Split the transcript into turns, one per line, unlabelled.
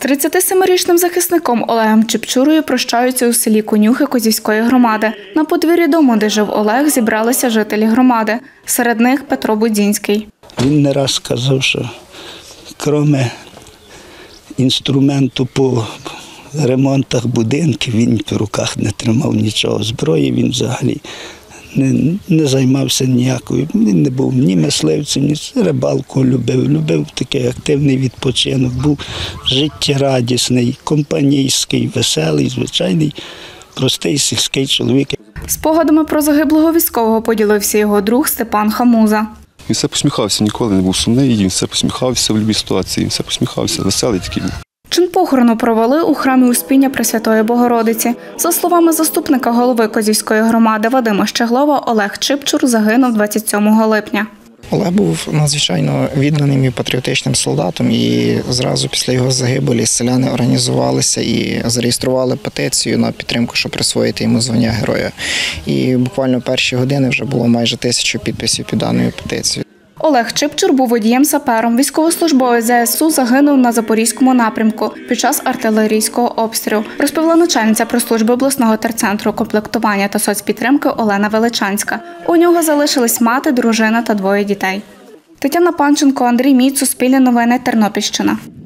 З 37-річним захисником Олегом Чепчурою прощаються у селі Конюхи Козівської громади. На подвір'ї дому, де жив Олег, зібралися жителі громади. Серед них Петро Будзінський.
Він не раз сказав, що крім інструменту по ремонтах будинків, він в руках не тримав нічого. Зброї він взагалі не займався ніякою. Він не був ні мисливцем, ні рибалку любив такий активний відпочинок, був життєрадісний, компанійський, веселий, звичайний, простий сільський чоловік.
Спогадами про загиблого військового поділився його друг Степан Хамуза.
Він все посміхався, ніколи не був сумний, він все посміхався в будь-якій ситуації, він все посміхався, веселий такий був.
Чин похорону провели у храмі Успіння Пресвятої Богородиці. За словами заступника голови Козівської громади Вадима Щеглова, Олег Чепчур загинув 27 липня.
Олег був надзвичайно відданим і патріотичним солдатом, і зразу після його загибелі селяни організувалися і зареєстрували петицію на підтримку, щоб присвоїти йому звання героя. І буквально в перші години вже було майже 1000 підписів під даною петицією.
Олег Чепчур був водієм-сапером. Військовослужбовець ЗСУ загинув на Запорізькому напрямку під час артилерійського обстрілу, розповіла начальниця прес-служби обласного терцентру комплектування та соцпідтримки Олена Величанська. У нього залишились мати, дружина та 2 дітей. Тетяна Панченко, Андрій Міць, Суспільне новини, Тернопільщина.